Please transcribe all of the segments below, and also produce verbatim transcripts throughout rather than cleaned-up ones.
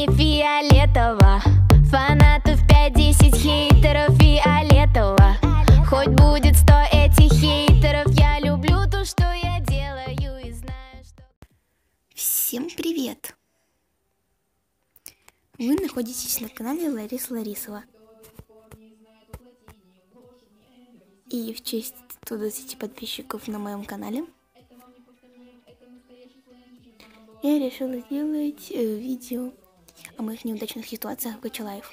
мне фиолетово. Фанатов пять-десять, хейтеров фиолетово. Хоть будет сто этих хейтеров, я люблю то, что я делаю, и знаю, что... Всем привет! Вы находитесь на канале Лариса Ларисова. И в честь ста двадцати подписчиков на моем канале я решила сделать э, видео о моих неудачных ситуациях в Гача Лайф.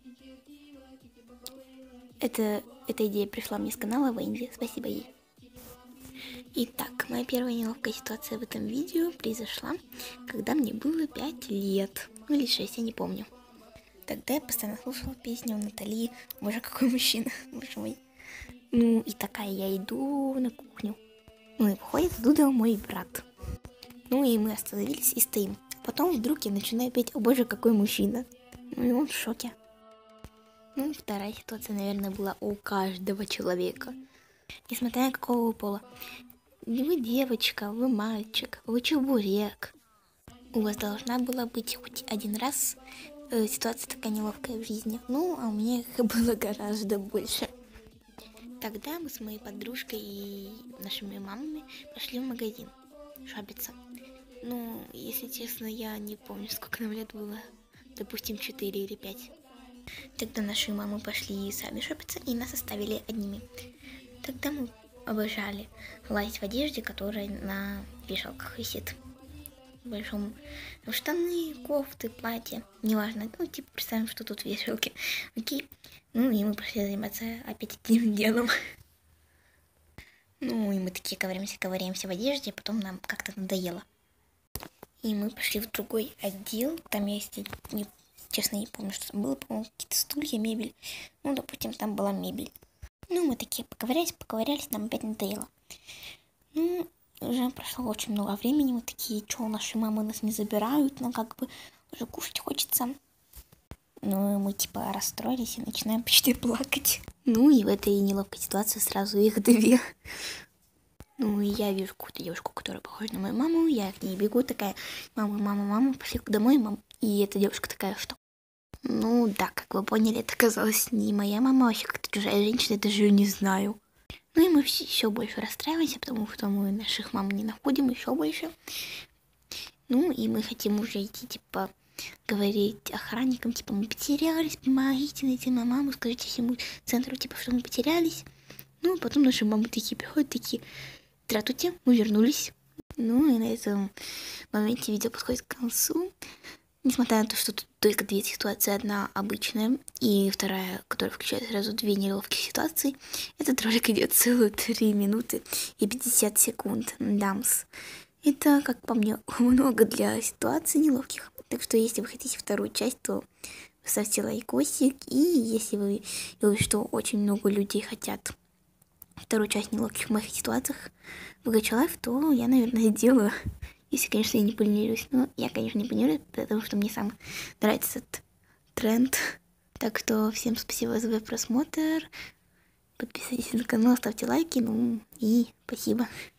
Это, эта идея пришла мне с канала Венди, спасибо ей. Итак, моя первая неловкая ситуация в этом видео произошла, когда мне было пять лет, ну или шесть, я не помню. Тогда я постоянно слушала песню Натали «Боже, какой мужчина», боже мой. Ну и такая я иду на кухню. Ну и выходит оттуда мой брат. Ну и мы остановились и стоим. Потом вдруг я начинаю петь «О боже, какой мужчина». Ну и он в шоке. Ну, вторая ситуация, наверное, была у каждого человека. Несмотря на какого вы пола. Вы девочка, вы мальчик, вы чебурек. У вас должна была быть хоть один раз э, ситуация такая неловкая в жизни. Ну, а у меня их было гораздо больше. Тогда мы с моей подружкой и нашими мамами пошли в магазин шопиться. Ну, если честно, я не помню, сколько нам лет было. Допустим, четыре или пять. Тогда наши мамы пошли сами шопиться и нас оставили одними. Тогда мы обожали лазить в одежде, которая на вешалках висит. В большом штаны, кофты, платья, неважно. Ну, типа, представим, что тут вешалки. Окей. Ну, и мы пошли заниматься опять этим делом. Ну, и мы такие ковыряемся, ковыряемся в одежде, а потом нам как-то надоело. И мы пошли в другой отдел. Там я, если не, честно, не помню, что там было. По-моему, какие-то стулья, мебель. Ну, допустим, там была мебель. Ну, мы такие поковырялись, поковырялись, нам опять надоело. Ну, уже прошло очень много времени. Мы такие, что, наши мамы нас не забирают, нам как бы уже кушать хочется. Ну, и мы типа расстроились и начинаем почти плакать. Ну, и в этой неловкой ситуации сразу их две. Ну, и я вижу какую-то девушку, которая похожа на мою маму. Я к ней бегу, такая, мама, мама, мама, пошли домой, мам. И эта девушка такая, что? Ну, да, как вы поняли, это оказалась не моя мама, а вообще как-то чужая женщина, я даже ее не знаю. Ну, и мы все еще больше расстраиваемся, потому что мы наших мам не находим еще больше. Ну, и мы хотим уже идти, типа, говорить охранникам, типа, мы потерялись, помогите найти на маму, скажите всему центру, типа, что мы потерялись. Ну, потом наши мамы такие приходят, такие, здравствуйте, мы вернулись. Ну, и на этом моменте видео подходит к концу. Несмотря на то, что тут только две ситуации, одна обычная и вторая, которая включает сразу две неловкие ситуации, этот ролик идет целые три минуты и пятьдесят секунд. Дамс. Это, как по мне, много для ситуаций неловких. Так что, если вы хотите вторую часть, то ставьте лайкосик. И если вы видите, что очень много людей хотят вторую часть неловких моих ситуациях в Гача Лайф, то я, наверное, сделаю. Если, конечно, я не планируюсь. Но я, конечно, не планирую, потому что мне сам нравится этот тренд. Так что всем спасибо за просмотр. Подписывайтесь на канал, ставьте лайки. Ну и спасибо.